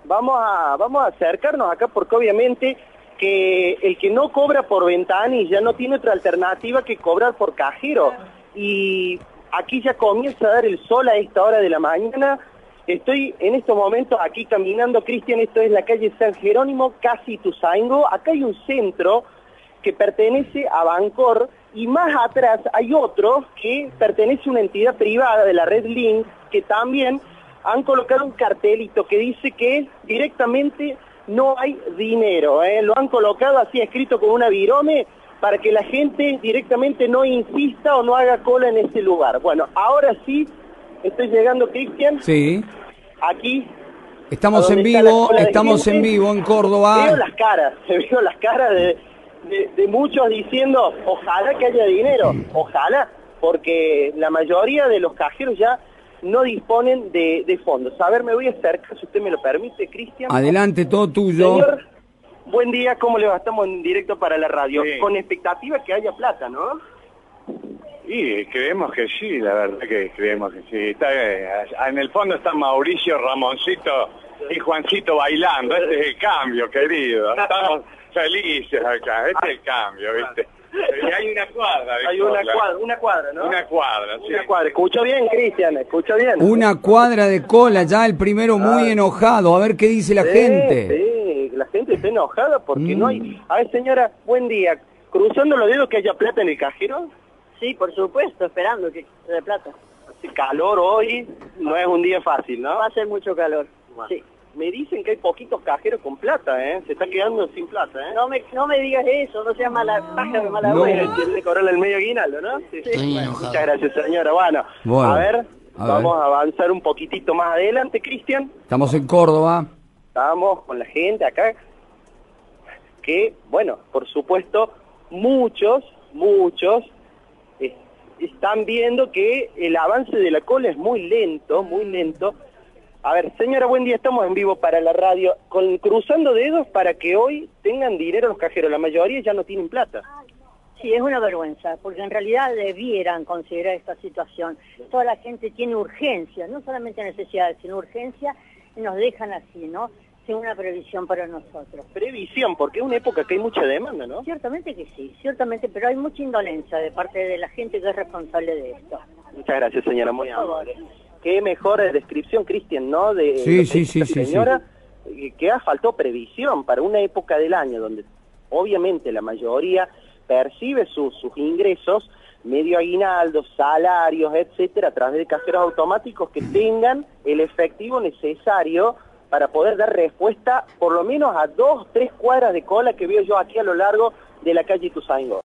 vamos a acercarnos acá porque obviamente que el que no cobra por ventanilla no tiene otra alternativa que cobrar por cajero. Y aquí ya comienza a dar el sol a esta hora de la mañana. Estoy en estos momentos aquí caminando, Cristian, esto es la calle San Jerónimo, casi Ituzaingó. Acá hay un centro que pertenece a Bancor y más atrás hay otro que pertenece a una entidad privada de la red Link que también han colocado un cartelito que dice que directamente no hay dinero, lo han colocado así escrito con una virome para que la gente directamente no insista o no haga cola en ese lugar. Bueno, ahora sí, estoy llegando, Cristian. Sí. Aquí. Estamos en vivo, en Córdoba. Veo las caras de muchos diciendo, ojalá que haya dinero, ojalá, porque la mayoría de los cajeros ya no disponen de fondos. A ver, me voy a acercar, si usted me lo permite, Cristian. Adelante, todo tuyo. Señor, buen día, ¿cómo le va? Estamos en directo para la radio. Sí. Con expectativa que haya plata, ¿no? Y creemos que sí, la verdad que creemos que sí. En el fondo están Mauricio, Ramoncito y Juancito bailando. Este es el cambio, querido. Estamos felices acá, este es el cambio, ¿viste? Y hay una cuadra. Hay una cuadra, ¿no? Una cuadra, sí. Una cuadra. ¿Escucho bien, Cristian? ¿Escucho bien? Una cuadra de cola, ya el primero muy enojado. A ver qué dice la gente. Sí, la gente está enojada porque no hay... A ver, señora, buen día. ¿Cruzando los dedos que haya plata en el cajero? Sí, por supuesto, esperando que haya plata. Hace calor hoy, no es un día fácil, ¿no? Va a ser mucho calor. Bueno. Sí. Me dicen que hay poquitos cajeros con plata, ¿eh? Se está quedando sin plata, ¿eh? No me digas eso, no seas mala pájaro, mala No. abuela. Tiene que correr el medio aguinaldo, ¿no? Sí. Sí. Muchas gracias, señora. Bueno, a ver, vamos a avanzar un poquitito más adelante, Cristian. Estamos en Córdoba. Estamos con la gente acá, que, bueno, por supuesto, muchos están viendo que el avance de la cola es muy lento, muy lento. A ver, señora, buen día, estamos en vivo para la radio, cruzando dedos para que hoy tengan dinero los cajeros. La mayoría ya no tienen plata. Sí, es una vergüenza, porque en realidad debieran considerar esta situación. Toda la gente tiene urgencia, no solamente necesidades, sino urgencia, y nos dejan así, ¿no? Sin una previsión para nosotros. Previsión, porque es una época que hay mucha demanda, ¿no? Ciertamente que sí, ciertamente, pero hay mucha indolencia de parte de la gente que es responsable de esto. Muchas gracias, señora, muy amable. Qué mejor descripción, Cristian, ¿no? Sí. Señora, que faltó previsión para una época del año donde obviamente la mayoría percibe sus ingresos, medio aguinaldo, salarios, etcétera, a través de cajeros automáticos que tengan el efectivo necesario para poder dar respuesta por lo menos a 2, 3 cuadras de cola que veo yo aquí a lo largo de la calle Ituzaingó.